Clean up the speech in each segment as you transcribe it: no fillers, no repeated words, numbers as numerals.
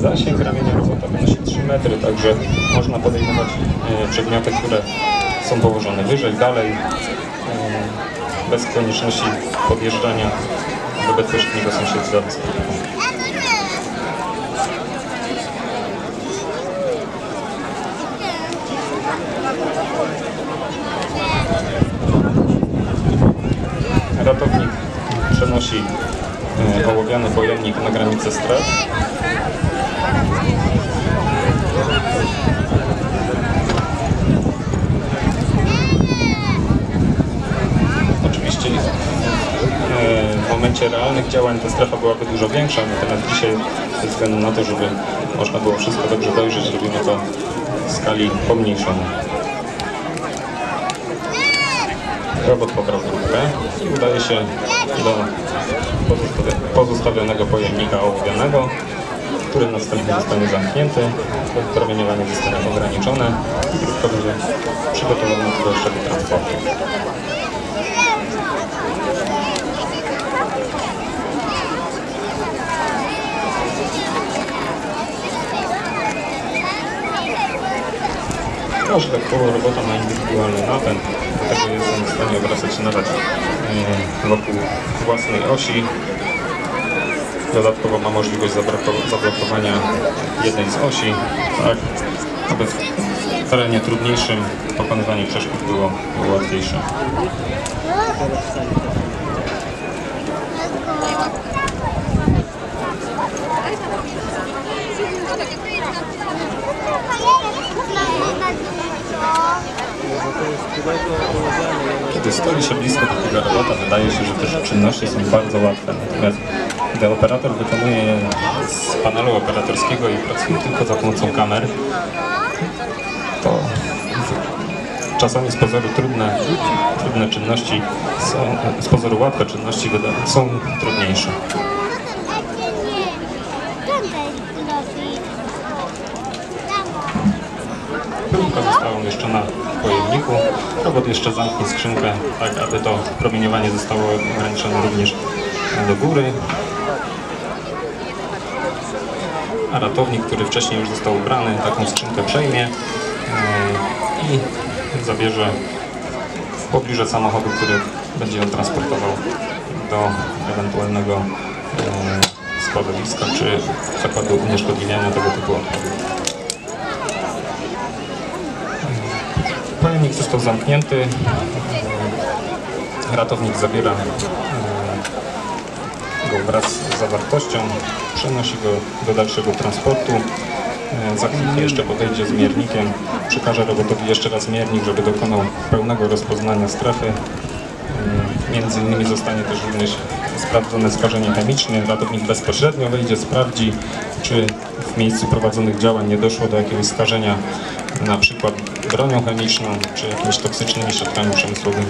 Zasięg ramienia robota wynosi 3 metry, także można podejmować przedmioty, które są położone wyżej, dalej, bez konieczności podjeżdżania do bezpośredniego sąsiedztwa. Ratownik przenosi ołowiany pojemnik na granicę stref. Oczywiście w momencie realnych działań ta strefa byłaby dużo większa, natomiast dzisiaj ze względu na to, żeby można było wszystko dobrze dojrzeć, robimy to w skali pomniejszonej. Robot pobrał próbkę i udaje się do pozostawionego pojemnika ołowianego, który następnie zostanie zamknięty, promieniowanie zostanie ograniczone i próbka będzie przygotowana do dalszego transportu. Każde koło robota ma indywidualny napęd, dlatego jest on w stanie obracać się nawet wokół własnej osi. Dodatkowo ma możliwość zablokowania jednej z osi, tak, aby w terenie trudniejszym pokonywanie przeszkód było łatwiejsze. Kiedy stoi się blisko takiego robota, wydaje się, że też czynności są bardzo łatwe. Natomiast gdy operator wykonuje je z panelu operatorskiego i pracuje tylko za pomocą kamer, to czasami z pozoru trudne czynności, z pozoru łatwe czynności są trudniejsze. Próbka została umieszczona w pojemniku. Robot jeszcze zamknie skrzynkę, tak aby to promieniowanie zostało ograniczone również do góry. A ratownik, który wcześniej już został ubrany, taką skrzynkę przejmie i zabierze w pobliże samochodu, który będzie ją transportował do ewentualnego składowiska czy zakładu unieszkodliwiania tego typu odpadów. Pojemnik został zamknięty, ratownik zabiera go wraz z zawartością, przenosi go do dalszego transportu. Za chwilę jeszcze podejdzie z miernikiem, przekaże robotowi jeszcze raz miernik, żeby dokonał pełnego rozpoznania strefy. Między innymi zostanie też również sprawdzone skażenie chemiczne. Ratownik bezpośrednio wejdzie, sprawdzi, czy w miejscu prowadzonych działań nie doszło do jakiegoś skażenia, na przykład bronią chemiczną, czy jakimiś toksycznymi środkami przemysłowymi.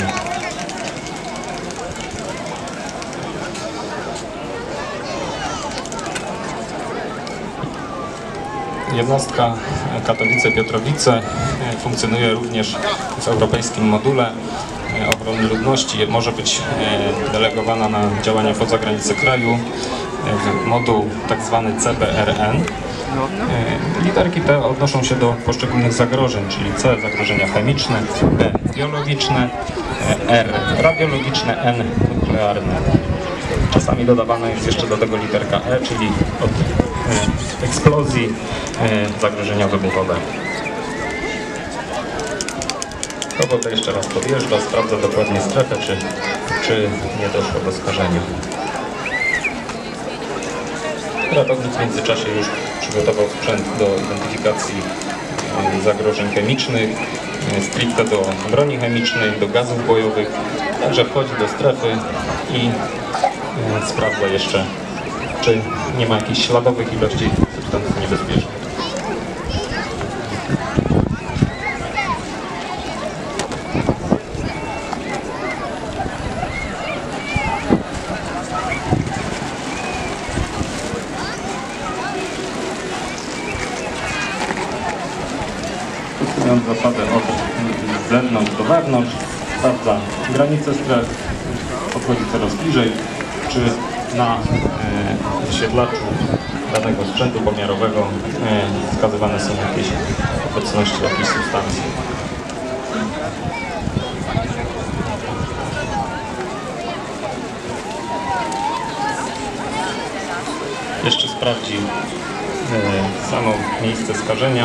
Jednostka Katowice-Piotrowice funkcjonuje również w europejskim module obrony ludności. Może być delegowana na działania poza granice kraju. Moduł tak zwany CBRN. Literki te odnoszą się do poszczególnych zagrożeń, czyli C zagrożenia chemiczne, B biologiczne, R radiologiczne, N nuklearne. Czasami dodawana jest jeszcze do tego literka E, czyli od eksplozji zagrożenia wybuchowe. Robota jeszcze raz podjeżdża, sprawdza dokładnie strefę, czy nie doszło do skażenia. Ratownik w międzyczasie już przygotował sprzęt do identyfikacji zagrożeń chemicznych, stricte do broni chemicznej, do gazów bojowych. Także wchodzi do strefy i sprawdza jeszcze, czy nie ma jakichś śladowych ilości substancji niebezpiecznych. Stosując zasadę od zewnątrz do wewnątrz, sprawdza granice stref, podchodzi coraz bliżej, czy na wyświetlaczu danego sprzętu pomiarowego wskazywane są jakieś obecności jakichś substancji. Jeszcze sprawdzi samo miejsce skażenia.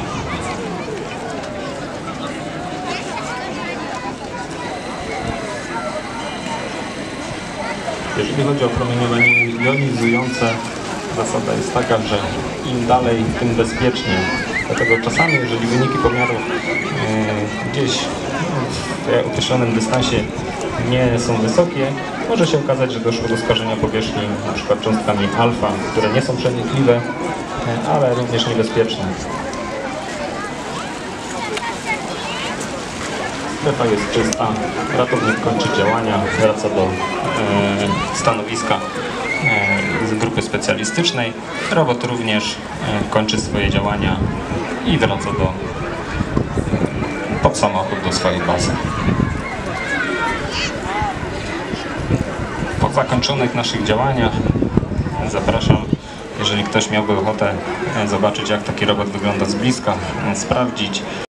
Jeżeli chodzi o promieniowanie jonizujące, zasada jest taka, że im dalej, tym bezpieczniej. Dlatego czasami, jeżeli wyniki pomiarów gdzieś w określonym dystansie nie są wysokie, może się okazać, że doszło do skażenia powierzchni np. cząstkami alfa, które nie są przenikliwe, ale również niebezpieczne. Strefa jest czysta, ratownik kończy działania, wraca do stanowiska z grupy specjalistycznej. Robot również kończy swoje działania i wraca pod samochód do swojej bazy. Po zakończonych naszych działaniach zapraszam, jeżeli ktoś miałby ochotę zobaczyć, jak taki robot wygląda z bliska, sprawdzić